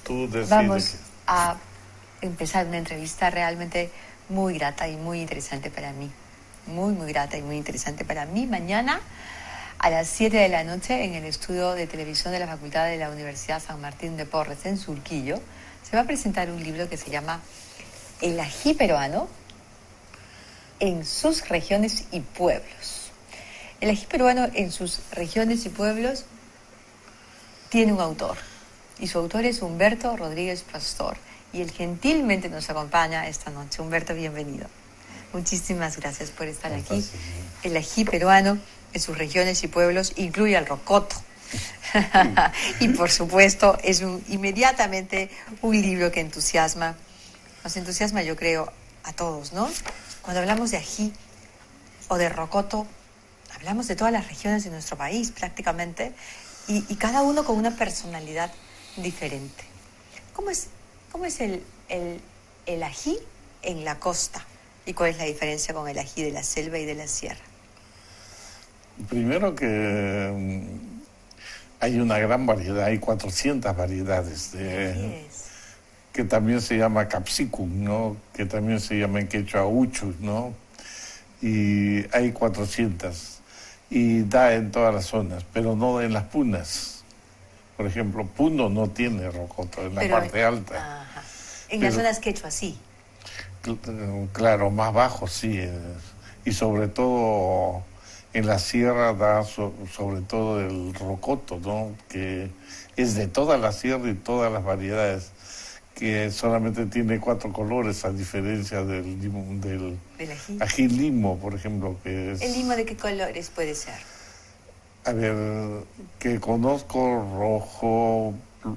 Tú decides. Vamos a empezar una entrevista realmente muy grata y muy interesante para mí. Muy, muy grata y muy interesante para mí. Mañana a las 7 de la noche en el estudio de televisión de la Facultad de la Universidad San Martín de Porres, en Surquillo, se va a presentar un libro que se llama El ají peruano en sus regiones y pueblos. El ají peruano en sus regiones y pueblos tiene un autor, y su autor es Humberto Rodríguez Pastor, y él gentilmente nos acompaña esta noche. Humberto, bienvenido. Muchísimas gracias por estar aquí. El ají peruano en sus regiones y pueblos incluye al rocoto. Y por supuesto es inmediatamente un libro que nos entusiasma, yo creo, a todos, ¿no? Cuando hablamos de ají o de rocoto, hablamos de todas las regiones de nuestro país prácticamente, y cada uno con una personalidad diferente. ¿Cómo es el ají en la costa? ¿Y cuál es la diferencia con el ají de la selva y de la sierra? Primero que hay una gran variedad, hay 400 variedades, que también se llama capsicum, ¿no? Que también se llama en quechua uchus, ¿no? Y hay 400. Y da en todas las zonas, pero no en las punas. Por ejemplo, Puno no tiene rocoto, en la parte alta. Ajá. En las zonas quechua, sí. Claro, más bajo, sí. Y sobre todo en la sierra da sobre todo el rocoto, ¿no? Que es de toda la sierra y todas las variedades, que solamente tiene 4 colores, a diferencia del ají limo, por ejemplo, que es... ¿El limo de qué colores puede ser? A ver, que conozco rojo,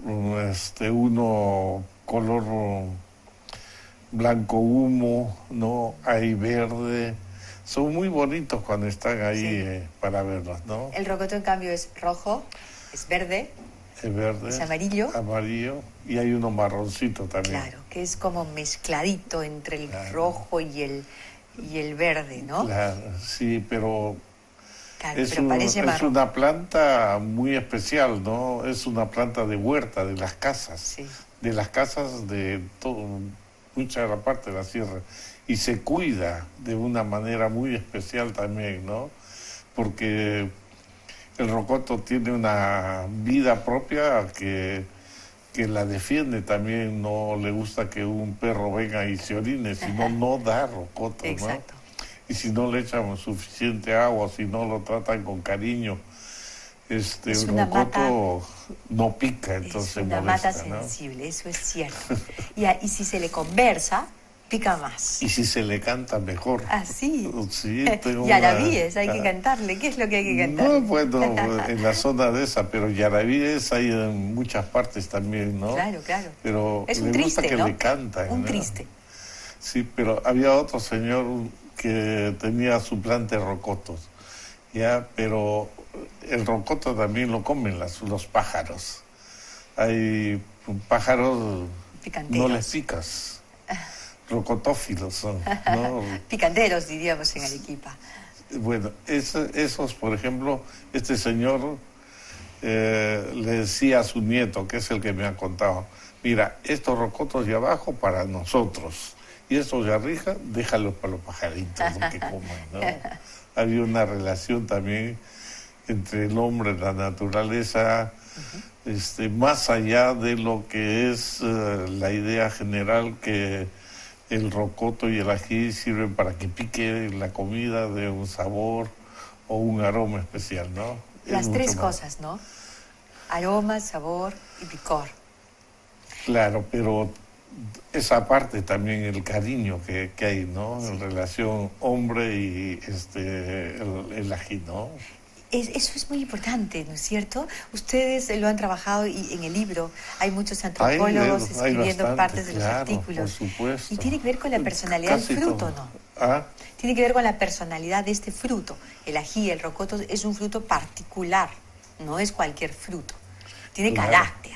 uno color blanco humo, ¿no? Hay verde. Son muy bonitos cuando están ahí, sí, para verlos, ¿no? El rocoto, en cambio, es rojo, es verde. Es verde. Es amarillo. Amarillo. Y hay uno marroncito también. Claro, que es como mezcladito entre el rojo y el verde, ¿no? Claro, sí, pero... Claro, es una planta muy especial, ¿no? Es una planta de huerta, de las casas. Sí. De las casas de todo, mucha de la parte de la sierra. Y se cuida de una manera muy especial también, ¿no? Porque el rocoto tiene una vida propia que la defiende también. No le gusta que un perro venga y se orine, sino no da rocoto, ¿no? Exacto. Y si no le echan suficiente agua, si no lo tratan con cariño, el rocoto no pica, entonces es una molesta, mata ¿no? sensible, eso es cierto. Y si se le conversa, pica más. Y si se le canta, mejor. Ah, sí. Sí, yarabíes, hay que cantarle. ¿Qué es lo que hay que cantar? No, bueno, en la zona de esa, pero yarabíes hay en muchas partes también, ¿no? Claro, claro. Pero es un le gusta triste, que ¿no? le cantan, un ¿no? triste. Sí, pero había otro señor que tenía su planta de rocotos, ya, pero el rocoto también lo comen los pájaros. Hay pájaros, picanteros, no les picas, rocotófilos son, ¿no? Picanteros, diríamos en Arequipa. Bueno, esos, por ejemplo, este señor le decía a su nieto, que es el que me ha contado, mira, estos rocotos de abajo para nosotros, y estos de arriba, déjalos para los pajaritos que coman, ¿no? Había una relación también entre el hombre y la naturaleza, más allá de lo que es la idea general que el rocoto y el ají sirven para que pique la comida de un sabor o un aroma especial, ¿no? Las tres cosas, ¿no? Aroma, sabor y picor. Claro, pero esa parte también, el cariño que hay, ¿no? Sí. En relación hombre y el ají, ¿no? Eso es muy importante, ¿no es cierto? Ustedes lo han trabajado y en el libro hay muchos antropólogos escribiendo partes de los artículos. Por supuesto. Y tiene que ver con la personalidad del fruto, ¿no? ¿Ah? Tiene que ver con la personalidad de este fruto. El ají, el rocoto, es un fruto particular, no es cualquier fruto. Tiene carácter.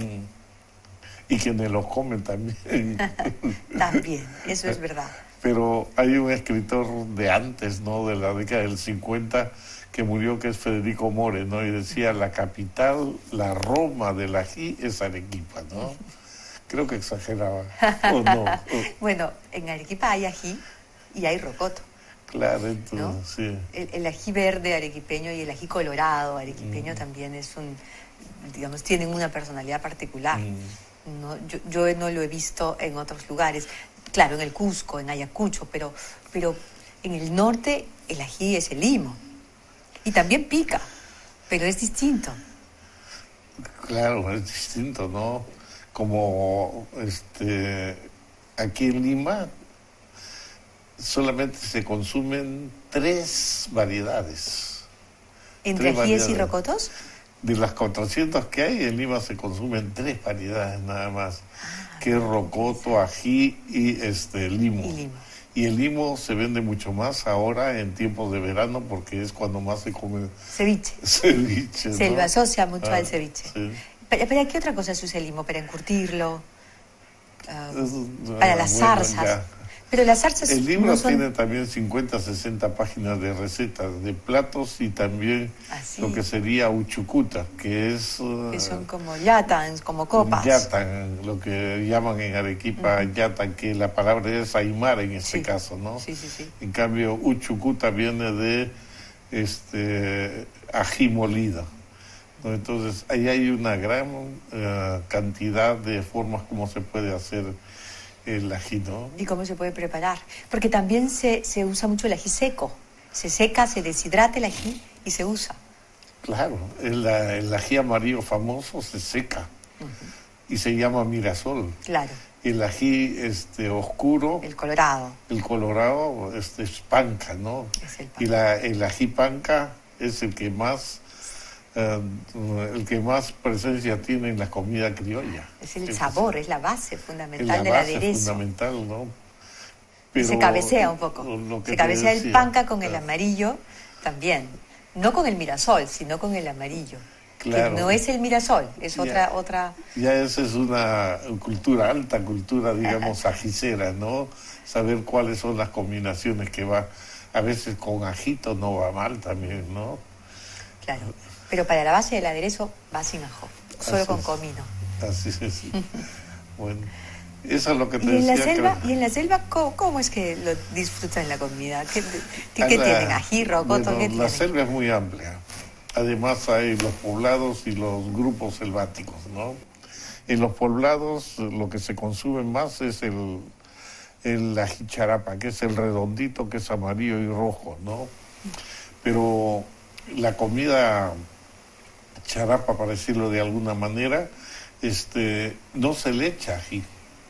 Y quienes lo comen también. También, eso es verdad. Pero hay un escritor de antes, ¿no? De la década del 50, que murió, que es Federico More, ¿no? Y decía, la capital, la Roma del ají es Arequipa, ¿no? Creo que exageraba, ¿o no? Bueno, en Arequipa hay ají y hay rocoto. Claro, entonces, ¿no? sí. El ají verde arequipeño y el ají colorado arequipeño también es digamos, tienen una personalidad particular. ¿No? Yo no lo he visto en otros lugares. Claro, en el Cusco, en Ayacucho, pero en el norte el ají es el limo. Y también pica, pero es distinto. Claro, es distinto, ¿no? Como aquí en Lima solamente se consumen 3 variedades. ¿Entre ajíes y rocotos? De las 400 que hay, en Lima se consumen 3 variedades nada más, que es rocoto, ají y limo. Y limo. Y el limo se vende mucho más ahora en tiempos de verano porque es cuando más se come ceviche. Ceviche, Se ¿no? lo asocia mucho al ceviche. Sí. ¿Para qué otra cosa se usa el limo? ¿Para encurtirlo? Para las zarzas. Ya. Pero las zarzas el libro no son... tiene también 50, 60 páginas de recetas, de platos y también lo que sería uchucuta, que es... que son como yatans, como copas. Yatan, lo que llaman en Arequipa yatan, que la palabra es aymara en este caso, ¿no? Sí, sí, sí. En cambio, uchucuta viene de ají molido, ¿no? Entonces, ahí hay una gran cantidad de formas como se puede hacer el ají, ¿no? ¿Y cómo se puede preparar? Porque también se usa mucho el ají seco. Se seca, se deshidrata el ají y se usa. Claro, el ají amarillo famoso se seca y se llama mirasol. Claro. El ají oscuro... El colorado. El colorado es panca, ¿no? Es el panca. Y el ají panca es el que más presencia tiene en la comida criolla. Es el sabor, es la base fundamental la del base aderezo. fundamental, ¿no? Pero se cabecea un poco. Se cabecea el panca con el amarillo también. No con el mirasol, sino con el amarillo. Claro. Que no es el mirasol, es otra... Ya esa es una cultura, alta cultura, digamos, ajicera, ¿no? Saber cuáles son las combinaciones que va. A veces con ajito no va mal también, ¿no? Claro. Pero para la base del aderezo va sin ajo, solo con comino. Así es. Bueno, eso es lo que te decía. ¿Y en la selva cómo es que lo disfrutan la comida? ¿Qué tienen? ¿Ají, rocoto? Bueno, la selva es muy amplia. Además hay los poblados y los grupos selváticos, ¿no? En los poblados lo que se consume más es el ají charapa, que es el redondito, que es amarillo y rojo, ¿no? Pero la comida charapa, para decirlo de alguna manera, no se le echa ají.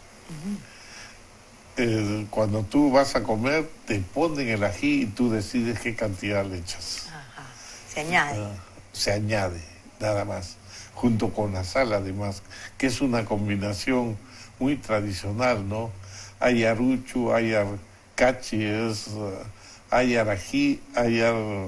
Cuando tú vas a comer, te ponen el ají y tú decides qué cantidad le echas. Ajá. Se añade. Se añade, nada más, junto con la sal además, que es una combinación muy tradicional, ¿no? Hay aruchu, hay arcachi, hay ají, hay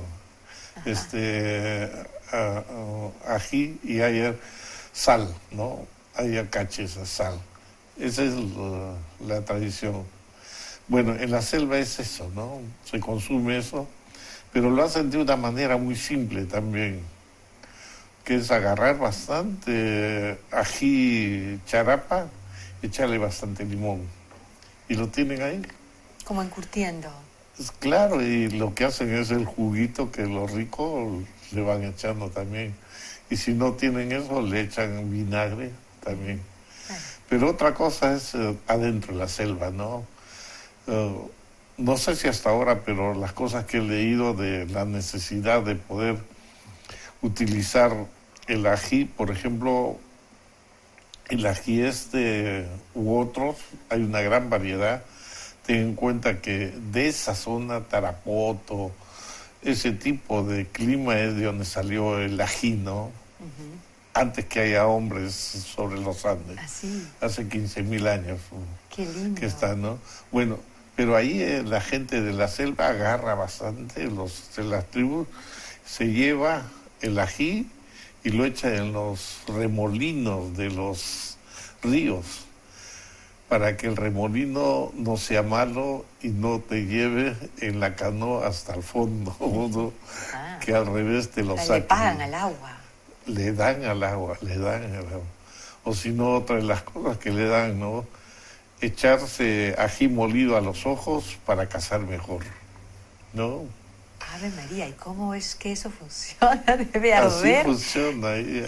ají y hay sal, ¿no? Hay arcachi, esa sal. Esa es la tradición. Bueno, en la selva es eso, ¿no? Se consume eso, pero lo hacen de una manera muy simple también, que es agarrar bastante ají charapa, echarle bastante limón. Y lo tienen ahí. Como encurtiendo. Pues claro, y lo que hacen es el juguito que los ricos le van echando también. Y si no tienen eso, le echan vinagre también. Pero otra cosa es adentro de la selva, ¿no? No sé si hasta ahora, pero las cosas que he leído de la necesidad de poder utilizar el ají, por ejemplo, el ají u otros, hay una gran variedad. Ten en cuenta que de esa zona, Tarapoto, ese tipo de clima es de donde salió el ají, ¿no? Antes que haya hombres sobre los Andes. ¿Así? Hace 15.000 años. Qué lindo. Que está, ¿no? Bueno, pero ahí la gente de la selva agarra bastante, de las tribus, se lleva el ají y lo echa en los remolinos de los ríos. para que el remolino no sea malo y no te lleve en la canoa hasta el fondo, ¿no? Que al revés te lo saquen. Le pagan al agua. Le dan al agua. O si no, otra de las cosas que le dan, ¿no? Echarse ají molido a los ojos para cazar mejor, ¿no? Ave María, ¿y cómo es que eso funciona? Debe arder. Así funciona,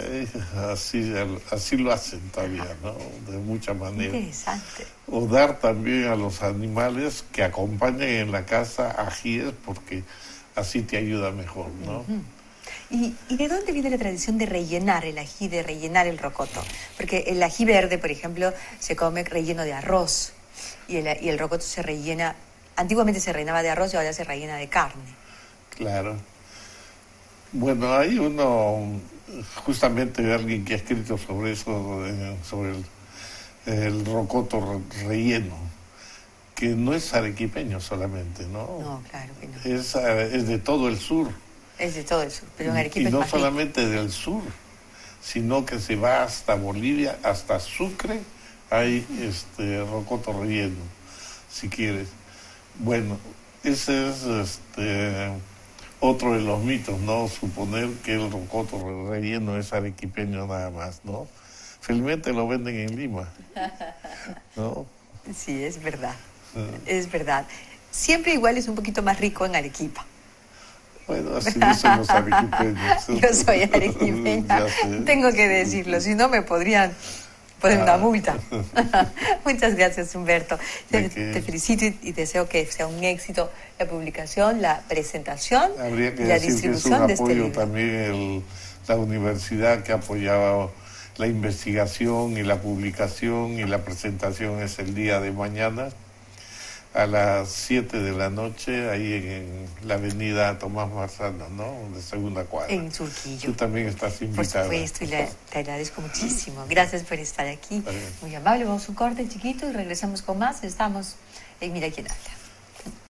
así lo hacen todavía, ¿no? De muchas maneras. Interesante. O dar también a los animales que acompañen en la casa ajíes, porque así te ayuda mejor, ¿no? Uh-huh. ¿Y de dónde viene la tradición de rellenar el ají, de rellenar el rocoto? Porque el ají verde, por ejemplo, se come relleno de arroz y el rocoto se rellena, antiguamente se rellenaba de arroz y ahora se rellena de carne. Claro. Bueno, hay justamente alguien que ha escrito sobre eso, sobre el rocoto relleno, que no es arequipeño solamente, ¿no? No, claro que no. Es de todo el sur. Es de todo el sur, pero en Arequipa y no es más rico. solamente del sur, sino que se va hasta Bolivia, hasta Sucre, hay rocoto relleno, si quieres. Bueno, ese es otro de los mitos, ¿no? Suponer que el rocoto relleno es arequipeño nada más, ¿no? Felizmente lo venden en Lima, ¿no? Sí, es verdad, es verdad. Siempre igual es un poquito más rico en Arequipa. Bueno, así dicen los arequipeños. Yo soy arequipeña, tengo que decirlo, si no me podrían poner una multa. Muchas gracias, Humberto. Te felicito y deseo que sea un éxito la publicación, la presentación y la distribución de este libro. También la universidad que ha apoyado la investigación y la publicación y la presentación es el día de mañana a las 7 de la noche, ahí en la avenida Tomás Marzano, ¿no? De segunda cuadra. En Surquillo. Tú también estás invitada. Por supuesto, y te agradezco muchísimo. Gracias por estar aquí. Muy amable. Vamos a un corte chiquito y regresamos con más. Estamos en Mira quién habla.